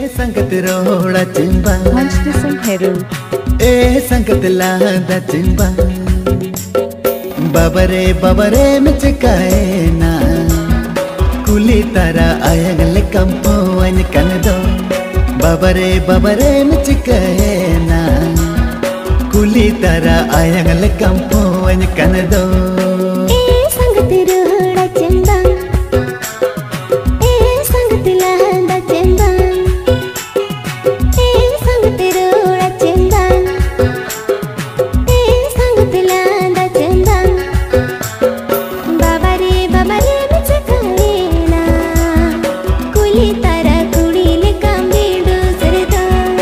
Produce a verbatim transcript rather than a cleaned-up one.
संगत रोड़ा चिंबा मंच संग हेरू ए संगत लादा चिंबा बबरे बबरे मिचकाए ना कुली तारा आयगल कंपो वन कनदो बबरे बबरे मिचकाए ना कुली तारा आयगल कंपो वन कनदो